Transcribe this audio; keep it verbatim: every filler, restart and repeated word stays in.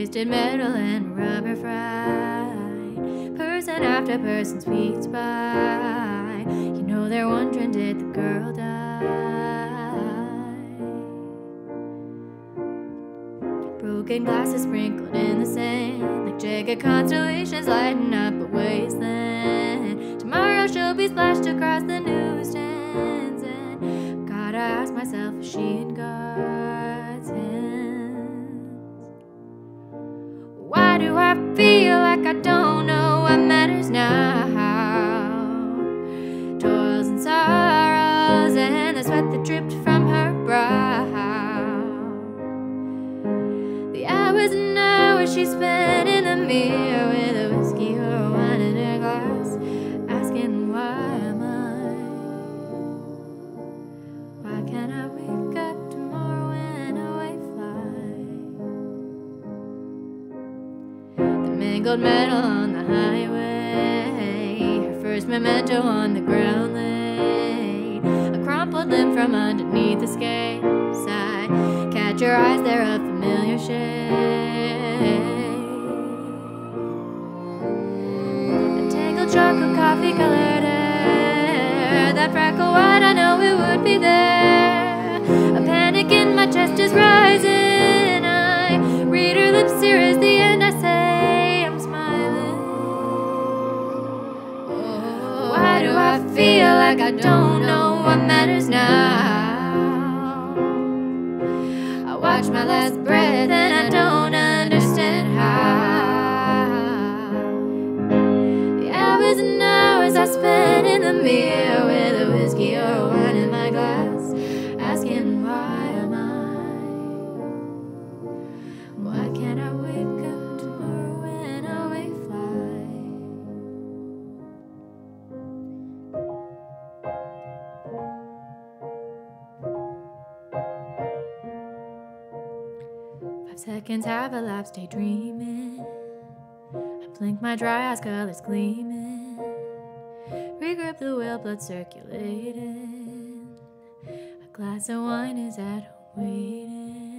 twisted metal and rubber fried. Person after person speeds by. You know they're wondering, did the girl die? Broken glasses sprinkled in the sand, like jagged constellations lighting up a wasteland. Tomorrow she'll be splashed across the newsstands, and gotta ask myself, is she in God's hands? Why do I feel like I don't know what matters now? Toils and sorrows and the sweat that dripped from her brow. The hours and hours she spent in the mirror with a whiskey or a wine in her glass, asking why am I? Why can't I wake up tomorrow and away fly? The mangled metal on the highway, her first memento on the ground laid, a crumpled limb from underneath the skates. I catch your eyes, they're a familiar shade. A tangled chocolate coffee colored hair, that freckle white, I know it would be there. A panic in my chest is rising, I read her lips, here is the end, I say I'm smiling. Oh, why do I feel like I don't know what matters now? I watch my last breath and I don't understand how. The hours and hours I spent in the mirror with a whiskey or a wine in my glass, asking why am I? Why can't I wake up tomorrow and away fly? Five seconds have elapsed daydreaming. I blink, my dry eyes, colors gleaming. Regrip the whale, blood circulating. A glass of wine is at home waiting.